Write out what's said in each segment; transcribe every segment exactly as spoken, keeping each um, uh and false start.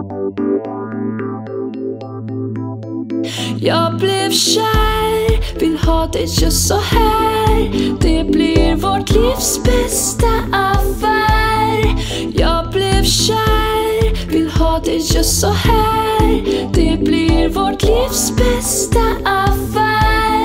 Jag blev kär, vill ha det just så här. Det blir vårt livs bästa affär. Jag blev kär, vill ha det just så här. Det blir vårt livs bästa affär.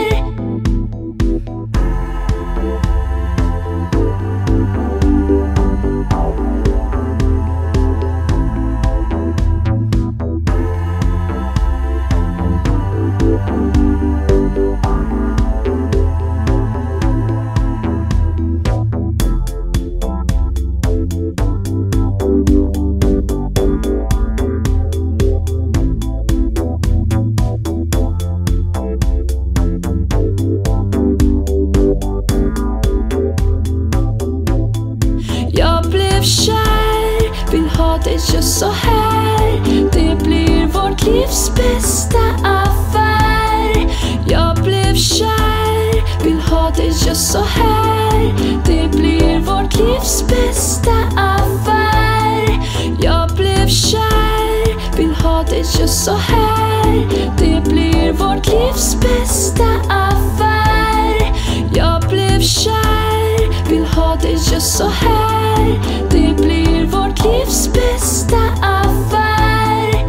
Just så här, det blir vårt livs bästa affär. Jag blev kär, vill ha det just så här. Det blir vårt livs bästa affär. Jag blev kär, vill ha det just så här. Det blir vårt livs bästa affär. Jag blev kär, vill ha det just så här. Det blir vårt livs bästa affär.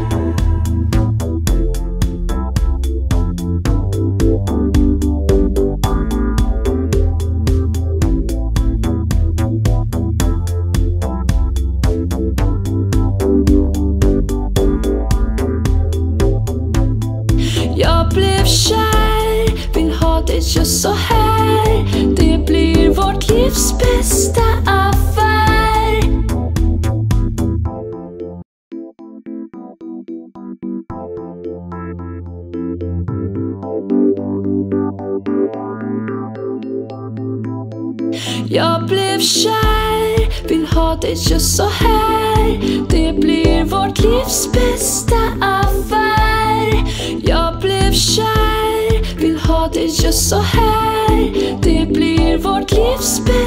Jag blev kär, vill ha det just så här. Det blir vårt livs bästa affär. Jag blev kär, vill ha det just så här. Det blir vårt livs bästa affär. Jag blev kär, vill ha det just så här. Det blir vårt livs bästa affär.